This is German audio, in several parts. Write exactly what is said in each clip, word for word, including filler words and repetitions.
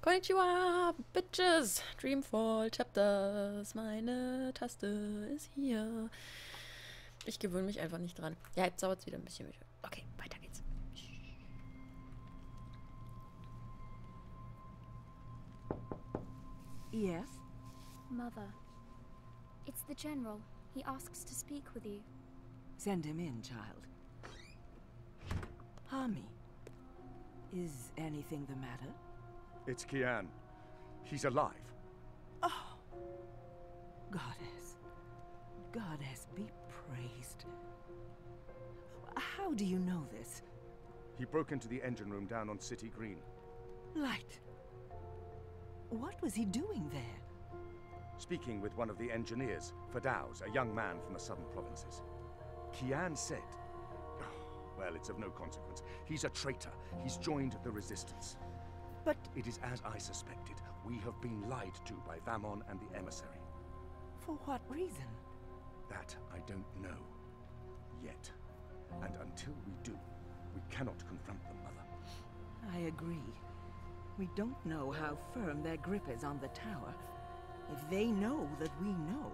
Konnichiwa, Bitches! Dreamfall Chapters. Meine Taste ist hier. Ich gewöhne mich einfach nicht dran. Ja, jetzt dauert es wieder ein bisschen. Okay, weiter geht's. Yes? Mother. It's the General. He asks to speak with you. Send him in, child. Hami. Is anything the matter? It's Kian. He's alive. Oh. Goddess. Goddess be praised. How do you know this? He broke into the engine room down on City Green. Light. What was he doing there? Speaking with one of the engineers, Fadaus, a young man from the southern provinces. Kian said... Oh, well, it's of no consequence. He's a traitor. He's joined the resistance. But... It is as I suspected. We have been lied to by Vamon and the emissary. For what reason? That I don't know. Yet. And until we do, we cannot confront them, Mother. I agree. We don't know how firm their grip is on the tower. If they know that we know...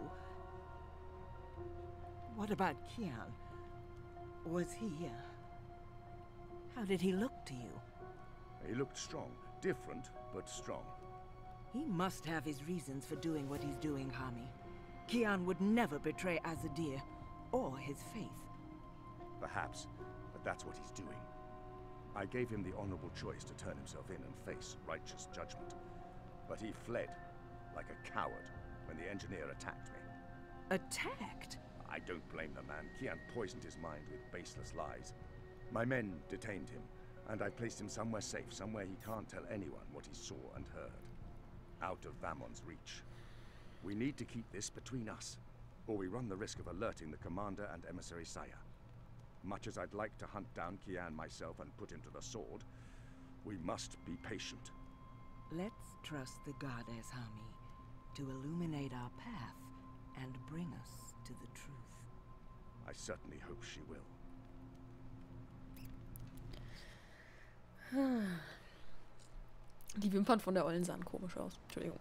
What about Kian? Was he... Uh... How did he look to you? He looked strong. Different, but strong. He must have his reasons for doing what he's doing, Hami. Kian would never betray Azadir, or his faith. Perhaps, but that's what he's doing. I gave him the honorable choice to turn himself in and face righteous judgment. But he fled, like a coward, when the engineer attacked me. Attacked? I don't blame the man. Kian poisoned his mind with baseless lies. My men detained him, and I placed him somewhere safe, somewhere he can't tell anyone what he saw and heard. Out of Vamon's reach. We need to keep this between us, or we run the risk of alerting the commander and emissary Saya. Much as I'd like to hunt down Kian myself and put him to the sword, we must be patient. Let's trust the goddess, Hami, to illuminate our path and bring us to the truth. I certainly hope she will. Die Wimpern von der Ollen sahen komisch aus. Entschuldigung.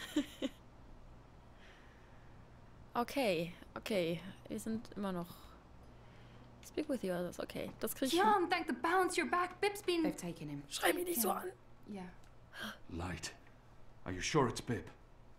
Okay, okay. Wir sind immer noch... Speak with the others, okay. Das krieg ich... Kian, thank the balance you're back. Bib's been... They've taken him. Schrei mich nicht so an. Yeah. Light. Are you sure it's Bib?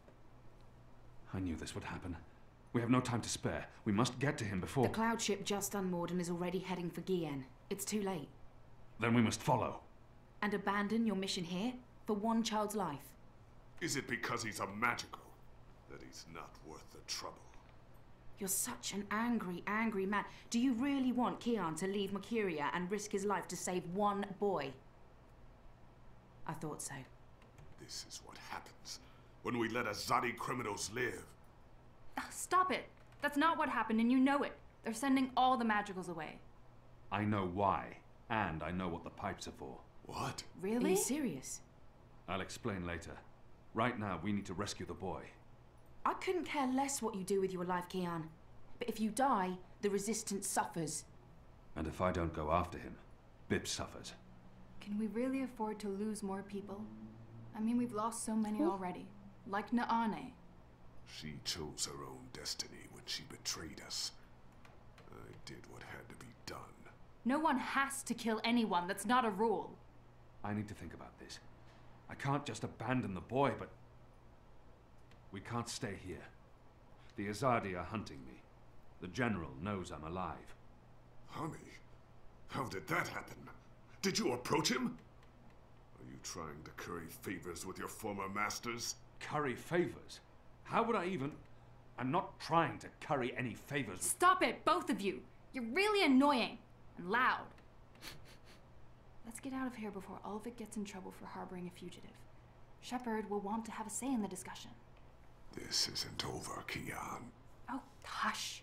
I knew this would happen. We have no time to spare. We must get to him before... The cloud ship just unmoored and is already heading for Gien. It's too late. Then we must follow. And abandon your mission here? For one child's life? Is it because he's a magical that he's not worth the trouble? You're such an angry, angry man. Do you really want Kian to leave Mercuria and risk his life to save one boy? I thought so. This is what happens when we let Azadi criminals live. Stop it. That's not what happened, and you know it. They're sending all the magicals away. I know why, and I know what the pipes are for. What? Really? Are you serious? I'll explain later. Right now, we need to rescue the boy. I couldn't care less what you do with your life, Kian. But if you die, the Resistance suffers. And if I don't go after him, Bib suffers. Can we really afford to lose more people? I mean, we've lost so many already. Like Naane. She chose her own destiny when she betrayed us. I did what had to be done. No one has to kill anyone. That's not a rule. I need to think about this. I can't just abandon the boy, but... We can't stay here. The Azadi are hunting me. The General knows I'm alive. Honey, how did that happen? Did you approach him? Are you trying to curry favors with your former masters? Curry favors? How would I even... I'm not trying to curry any favors with... Stop it, both of you! You're really annoying. And loud. Let's get out of here before Ulvik gets in trouble for harboring a fugitive. Shepard will want to have a say in the discussion. This isn't over, Kian. Oh, hush.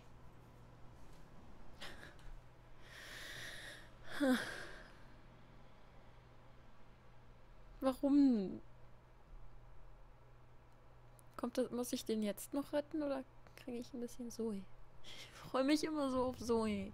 Warum? Kommt das, muss ich den jetzt noch retten oder kriege ich ein bisschen Zoe? Ich freue mich immer so auf Zoe.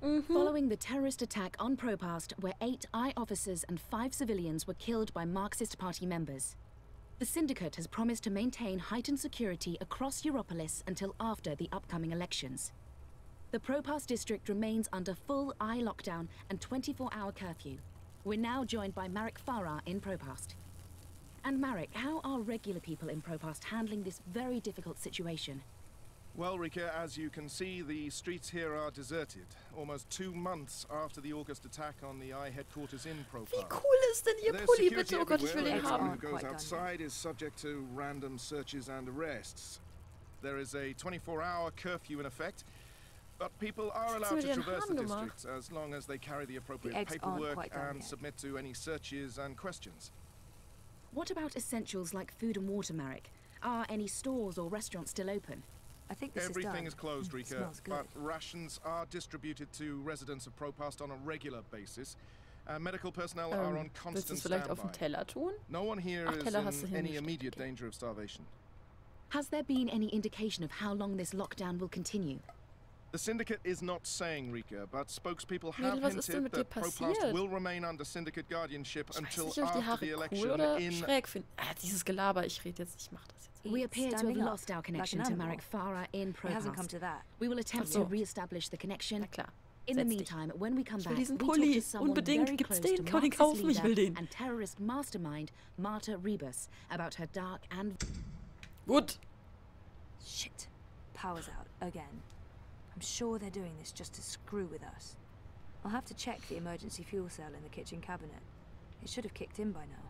Following the terrorist attack on Propast, where eight I officers and five civilians were killed by Marxist Party members, the Syndicate has promised to maintain heightened security across Europolis until after the upcoming elections. The Propast district remains under full I lockdown and twenty-four hour curfew. We're now joined by Marek Farah in Propast. And Marek, how are regular people in Propast handling this very difficult situation? Well, Rika, as you can see, the streets here are deserted. Almost two months after the August attack on the I headquarters in Propast. Wie cool ist denn Ihr Pulli, bitte? Oh Gott, ich will den haben. Anyone who goes outside is subject to random searches and arrests. There is a twenty-four hour curfew in effect, but people are allowed to traverse the district as long as they carry the appropriate paperwork and submit to any searches and questions. What about essentials like food and water, Marek? Are any stores or restaurants still open? I think this Everything is, is closed, Rika, but rations are distributed to residents of Propast on a regular basis. Uh, medical personnel ähm, are on constant vielleicht auf den standby. Teller tun? No one here Ach, is Teller hast du in hier any nicht. immediate Okay. danger of starvation. Has there been any indication of how long this lockdown will continue? The Syndicate is not saying, Rika, but spokespeople have Mädel, was ist denn hinted mit dir that Propast passiert? will remain under Syndicate guardianship Ich weiß until nicht, ob ich die after Haare the cool election oder in... schräg finde. Ah, dieses Gelaber, ich rede jetzt, ich mach das jetzt. We appear to have standing up lost our like connection an to animal. Marek Farah in It hasn't come Propast. to that. We will attempt Ach so. to re-establish the connection. Na klar. In the Setz dich. meantime, when we come Ich will back, diesen we talk Pulli. to someone Unbedingt. very Gibt's close den? to Kann man den Marxist kaufen? Ich will leader den. and terrorist mastermind Marta Rebus about her dark and... Gut. Shit. Power's out again. I'm sure they're doing this just to screw with us. I'll have to check the emergency fuel cell in the kitchen cabinet. It should have kicked in by now.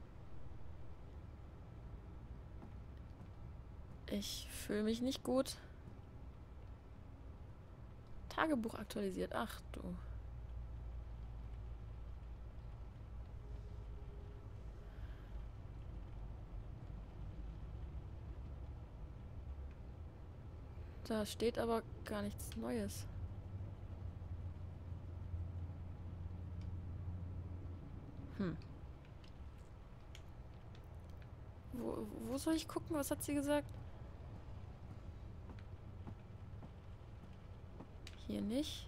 Ich fühle mich nicht gut. Tagebuch aktualisiert. Ach du. Da steht aber gar nichts Neues. Hm. Wo, wo soll ich gucken? Was hat sie gesagt? Hier nicht.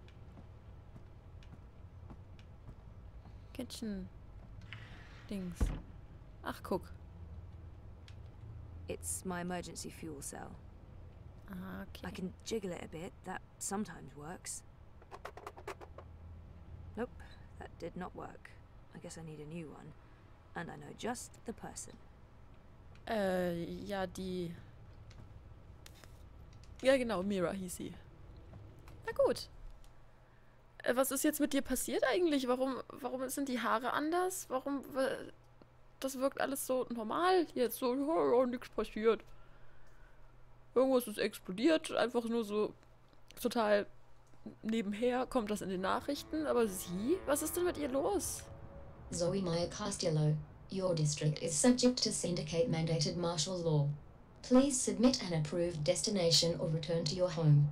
Kitchen. Dings. Ach, guck. It's my emergency fuel cell. Ah, okay. I can jiggle it a bit. That sometimes works. Nope, that did not work. I guess I need a new one. And I know just the person. Äh, ja, die... Ja, genau, Mira hieß sie. Na gut. Äh, was ist jetzt mit dir passiert eigentlich? Warum, warum sind die Haare anders? Warum... äh, Das wirkt alles so normal. Jetzt so, oh, oh, nichts passiert. Irgendwas ist explodiert. Einfach nur so total nebenher kommt das in den Nachrichten. Aber sie? Was ist denn mit ihr los? Zoe Maya Castillo, your district is subject to Syndicate-mandated martial law. Please submit an approved destination or return to your home.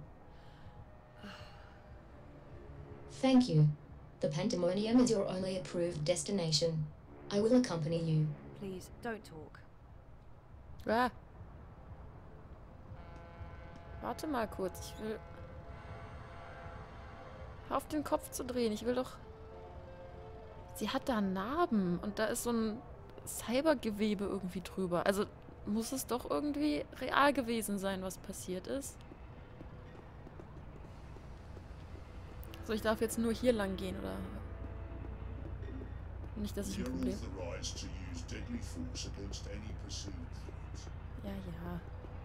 Thank you. The Pandemonium is your only approved destination. I will accompany you. Please, don't talk. Ah. Warte mal kurz. Ich will... Hör auf den Kopf zu drehen. Ich will doch... Sie hat da Narben und da ist so ein Cybergewebe irgendwie drüber. Also muss es doch irgendwie real gewesen sein, was passiert ist. So, ich darf jetzt nur hier lang gehen, oder? Nicht, dass ich ein Problem... Ja, ja.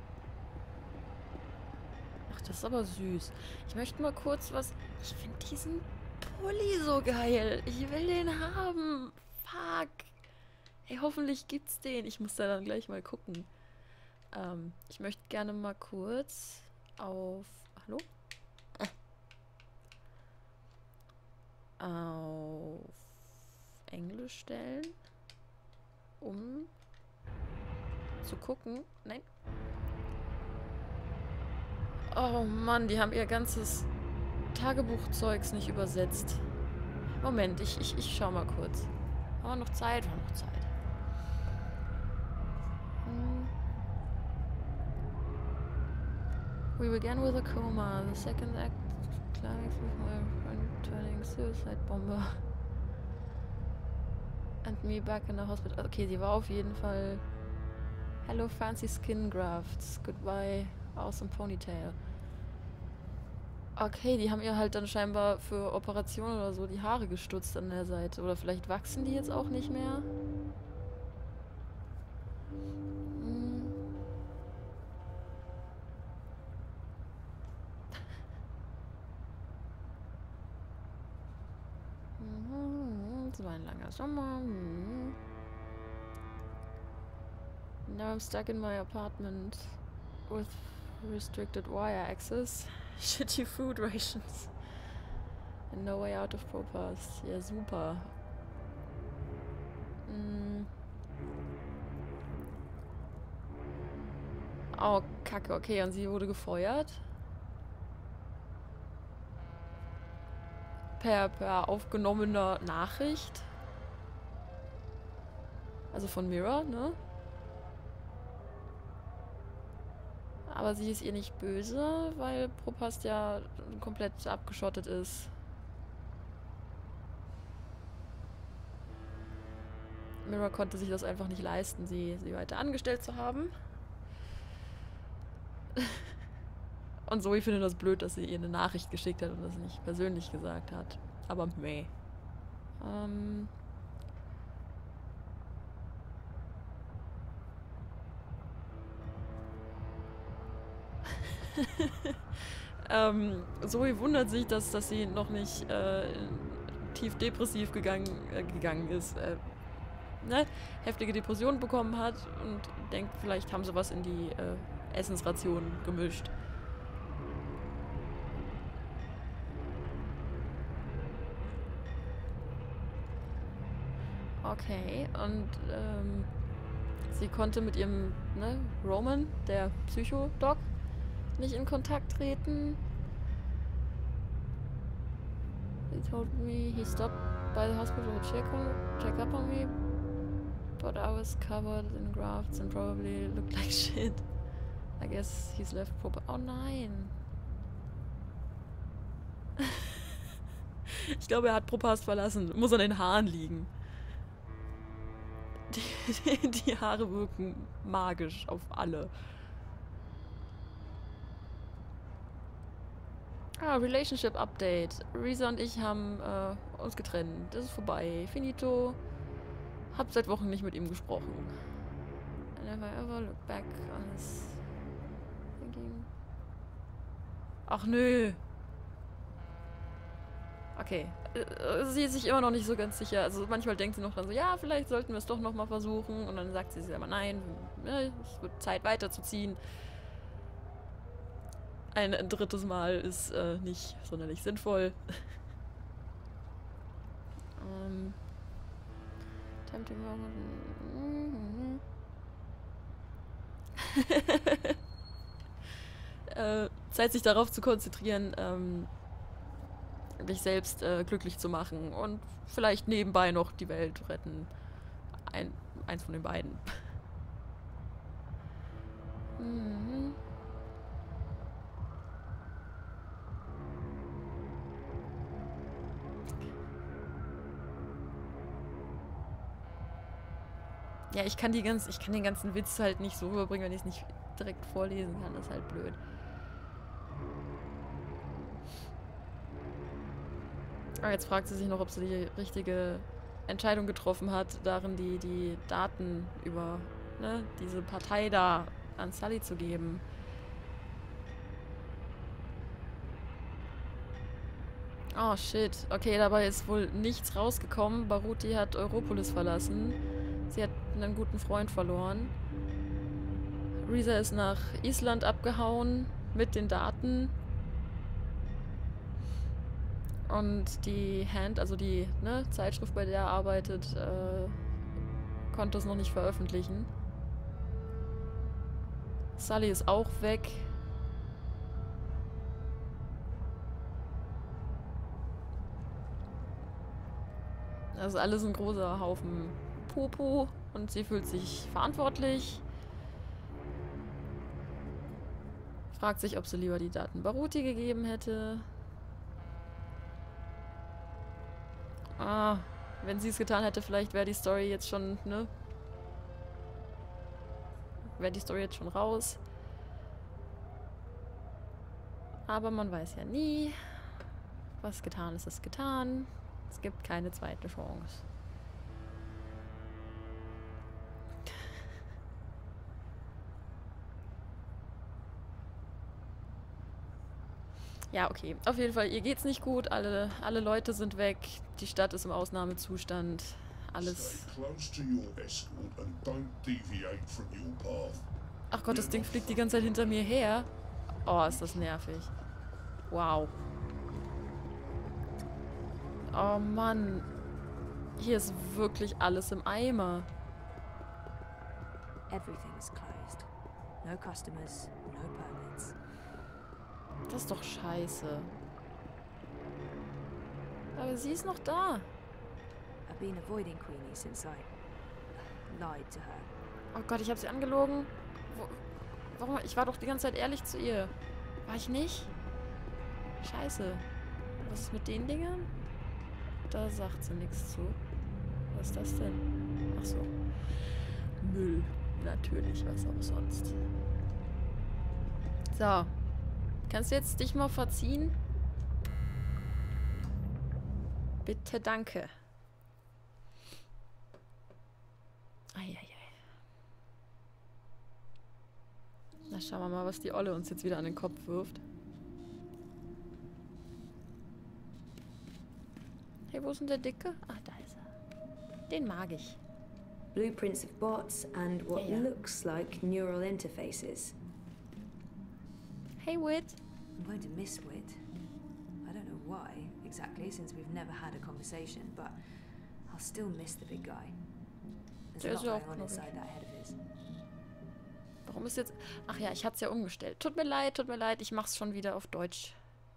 Ach, das ist aber süß. Ich möchte mal kurz was... Ich finde diesen Pulli so geil. Ich will den haben. Fuck. Ey, hoffentlich gibt's den. Ich muss da dann gleich mal gucken. Ähm, ich möchte gerne mal kurz auf... Hallo? Äh. Auf Englisch stellen. Um zu gucken. Nein. Oh Mann, die haben ihr ganzes Tagebuchzeugs nicht übersetzt. Moment, ich, ich, ich schau mal kurz. Haben wir noch Zeit? Wir haben noch Zeit. Hm. We began with a coma. The second act climax with my friend turning suicide bomber. And me back in the hospital. Okay, sie war auf jeden Fall... Hello fancy skin grafts. Goodbye awesome ponytail. Okay, die haben ihr halt dann scheinbar für Operationen oder so die Haare gestutzt an der Seite. Oder vielleicht wachsen die jetzt auch nicht mehr. Hm. Es war ein langer Sommer. Hm. Now I'm stuck in my apartment with restricted wire access, shitty food rations, and no way out of Propass. Ja, super. Hm. Oh, Kacke, okay, und sie wurde gefeuert. Per, per aufgenommener Nachricht. Also von Mira, ne? Aber sie ist ihr nicht böse, weil Propast ja komplett abgeschottet ist. Mira konnte sich das einfach nicht leisten, sie, sie weiter angestellt zu haben. Und Zoe findet das blöd, dass sie ihr eine Nachricht geschickt hat und das nicht persönlich gesagt hat. Aber meh. Ähm... ähm, Zoe wundert sich, dass, dass sie noch nicht äh, tief depressiv gegangen, äh, gegangen ist. Äh, ne? Heftige Depressionen bekommen hat und denkt, vielleicht haben sie was in die äh, Essensration gemischt. Okay, und ähm, sie konnte mit ihrem ne, Roman, der Psycho-Doc, nicht in Kontakt treten. He told me he stopped by the hospital to check, on, check up on me, but I was covered in grafts and probably looked like shit. I guess he's left for... Oh nein! Ich glaube, er hat Propast verlassen. Muss an den Haaren liegen. Die, die, die Haare wirken magisch auf alle. Ah, Relationship Update. Risa und ich haben äh, uns getrennt. Das ist vorbei. Finito. Hab seit Wochen nicht mit ihm gesprochen. I never ever look back on his thinking. Ach nö. Okay. Äh, sie ist sich immer noch nicht so ganz sicher. Also manchmal denkt sie noch dann so, ja, vielleicht sollten wir es doch nochmal versuchen. Und dann sagt sie sich aber, nein, es wird Zeit weiterzuziehen. Ein drittes Mal ist äh, nicht sonderlich sinnvoll. ähm. Time to äh, Zeit, sich darauf zu konzentrieren, ähm, dich selbst äh, glücklich zu machen und vielleicht nebenbei noch die Welt retten. Ein, eins von den beiden. mhm. Ja, ich kann die ganz, ich kann den ganzen Witz halt nicht so überbringen, wenn ich es nicht direkt vorlesen kann. Das ist halt blöd. Aber jetzt fragt sie sich noch, ob sie die richtige Entscheidung getroffen hat, darin die, die Daten über ne, diese Partei da an Sully zu geben. Oh shit. Okay, dabei ist wohl nichts rausgekommen. Baruti hat Europolis verlassen. Sie hat einen guten Freund verloren. Risa ist nach Island abgehauen mit den Daten. Und die Hand, also die ne, Zeitschrift, bei der er arbeitet, äh, konnte es noch nicht veröffentlichen. Sully ist auch weg. Das ist alles ein großer Haufen Popo und sie fühlt sich verantwortlich. Fragt sich, ob sie lieber die Daten Baruti gegeben hätte. Ah, wenn sie es getan hätte, vielleicht wäre die Story jetzt schon, ne? Wäre die Story jetzt schon raus. Aber man weiß ja nie. Was getan ist, ist getan. Es gibt keine zweite Chance. Ja, okay. Auf jeden Fall, ihr geht's nicht gut. Alle, alle Leute sind weg. Die Stadt ist im Ausnahmezustand. Alles. Ach Gott, das Ding fliegt die ganze Zeit hinter mir her. Oh, ist das nervig. Wow. Oh Mann. Hier ist wirklich alles im Eimer. Everything is closed. No customers, no permits. Das ist doch scheiße. Aber sie ist noch da. I've been avoiding Queenie since I lied to her. Oh Gott, ich habe sie angelogen. Wo, warum? Ich war doch die ganze Zeit ehrlich zu ihr. War ich nicht? Scheiße. Was ist mit den Dingern? Da sagt sie nichts zu. Was ist das denn? Ach so. Müll. Natürlich, was auch sonst. So. Kannst du jetzt dich mal verziehen? Bitte, danke. Eieiei. Na, schauen wir mal, was die Olle uns jetzt wieder an den Kopf wirft. Hey, wo ist denn der Dicke? Ach, da ist er. Den mag ich. Blueprints of bots and what Ja, ja. looks like neural interfaces. Hey, Wit. I'm going to miss Wit. I don't know why exactly, since we've never had a conversation, but I'll still miss the big guy. There's Der a ist lot ja going auch on knuffig. inside that head of his. Warum ist jetzt... Ach ja, ich hatte es ja umgestellt. Tut mir leid, tut mir leid. Ich mach's schon wieder auf Deutsch.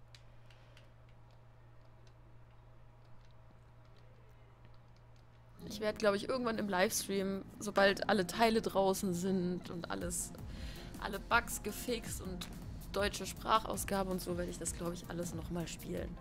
Ich werde, glaube ich, irgendwann im Livestream, sobald alle Teile draußen sind und alles, alle Bugs gefixt und deutsche Sprachausgabe und so, werde ich das, glaube ich, alles nochmal spielen.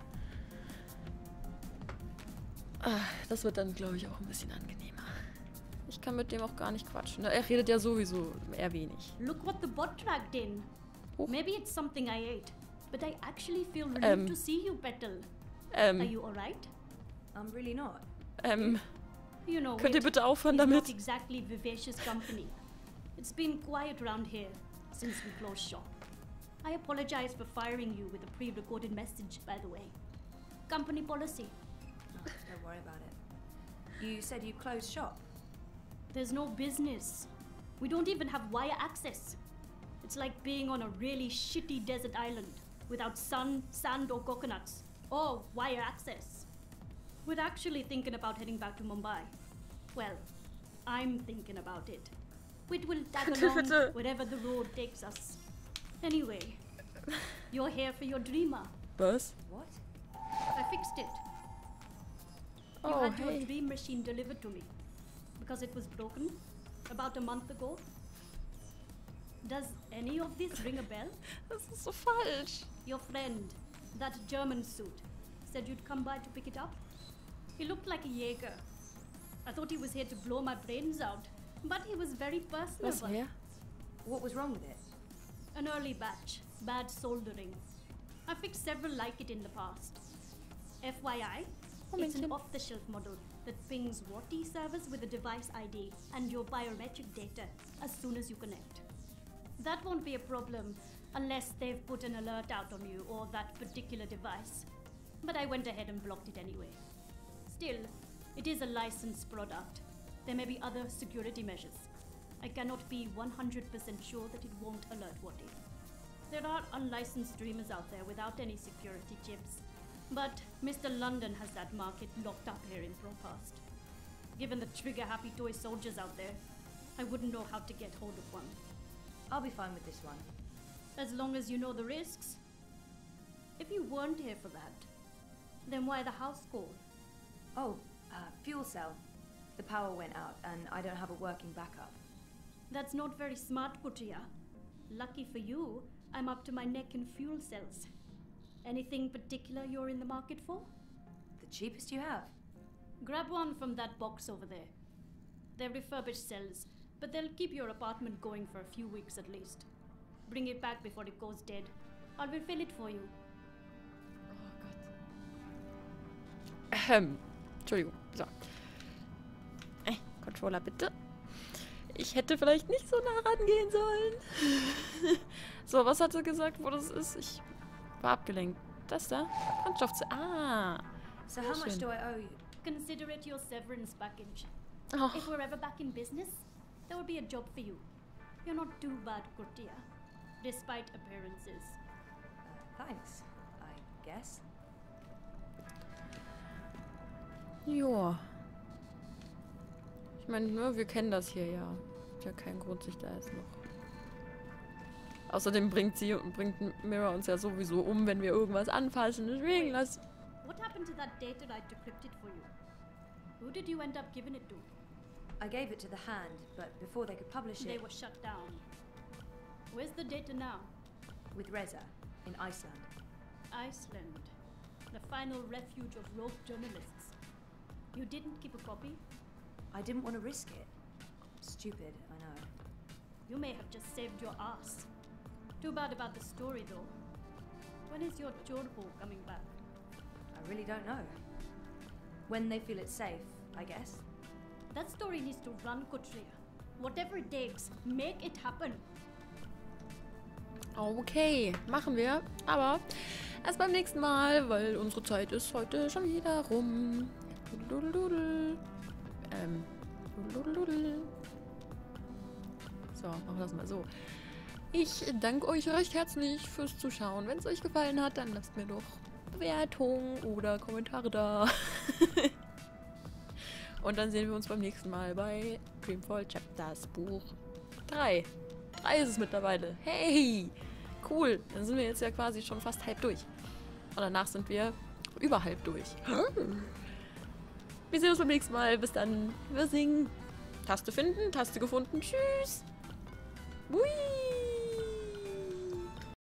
Ah, das wird dann, glaube ich, auch ein bisschen angenehmer. Ich kann mit dem auch gar nicht quatschen. Er redet ja sowieso eher wenig. Look what the bot dragged in. Oh. Maybe it's something I ate, but I actually feel relieved Ähm. to see you, Petal. Ähm, Are you alright? I'm really not. ähm, You know, könnt ihr Wit bitte aufhören is damit? not exactly vivacious company. It's been quiet around here since we closed shop. I apologize for firing you with a pre-recorded message, by the way. Company policy. No, don't worry about it. You said you closed shop. There's no business. We don't even have wire access. It's like being on a really shitty desert island without sun, sand, or coconuts. Or wire access. We're actually thinking about heading back to Mumbai. Well, I'm thinking about it. Wit will tag along wherever the road takes us. Anyway, you're here for your dreamer. Was? What? I fixed it. You Oh, had your hey. dream machine delivered to me. Because it was broken about a month ago. Does any of this ring a bell? Das ist so falsch. Your friend, that German suit, said you'd come by to pick it up. He looked like a Jaeger. I thought he was here to blow my brains out, but he was very Was, personable. wer? What was wrong with it? An early batch, bad soldering. I fixed several like it in the past. F Y I, it's an Momentchen. off-the-shelf model that pings WATI servers with a device I D and your biometric data as soon as you connect. That won't be a problem unless they've put an alert out on you or that particular device. But I went ahead and blocked it anyway. Still, it is a licensed product. There may be other security measures. I cannot be one hundred percent sure that it won't alert WATI. There are unlicensed streamers out there without any security chips. But Mister London has that market locked up here in Propast. Given the trigger-happy toy soldiers out there, I wouldn't know how to get hold of one. I'll be fine with this one. As long as you know the risks. If you weren't here for that, then why the house call? Oh, uh, fuel cell. The power went out and I don't have a working backup. That's not very smart, Kutia. Lucky for you, I'm up to my neck in fuel cells. Anything particular you're in the market for? The cheapest you have. Grab one from that box over there. They're refurbished cells, but they'll keep your apartment going for a few weeks at least. Bring it back before it goes dead. I'll refill it for you. Oh Gott. Ähm, Entschuldigung. So. Äh, Controller bitte. Ich hätte vielleicht nicht so nah rangehen sollen. So, was hat sie gesagt, wo das ist? Ich war abgelenkt. Das da? Brandstoff. Ah. So how much do I owe you? Consider it your severance package. Oh. If we're ever back in business, there will be a job for you. You're not too bad, Kurtia, despite appearances. Uh, thanks, I guess. Joa. Ich meine, ne, wir kennen das hier ja. Ist ja kein Grund, sich da jetzt noch. Außerdem bringt sie und bringt Mira uns ja sowieso um, wenn wir irgendwas anfassen. Deswegen lass. What happened to that data I decrypted for you? Who did you end up giving it to? I gave it to the Hand, but before they could publish it... They were shut down. Where's the data now? With Reza, in Iceland. Iceland. The final refuge of rogue journalists. You didn't keep a copy? I didn't want to risk it. Stupid, I know. You may have just saved your ass. Too bad about the story, though. When is your Jorbo coming back? I really don't know. When they feel it's safe, I guess. That story needs to run, Kutria. Whatever it takes, make it happen. Okay, machen wir. Aber erst beim nächsten Mal, weil unsere Zeit ist heute schon wieder rum. Dudel, ähm. Dudel. So, machen wir das mal so. Ich danke euch recht herzlich fürs Zuschauen. Wenn es euch gefallen hat, dann lasst mir doch Bewertungen oder Kommentare da. Und dann sehen wir uns beim nächsten Mal bei Dreamfall Chapters Buch drei. drei ist es mittlerweile. Hey! Cool. Dann sind wir jetzt ja quasi schon fast halb durch. Und danach sind wir über halb durch. Wir sehen uns beim nächsten Mal. Bis dann. Wir singen. Taste finden, Taste gefunden. Tschüss. Hui.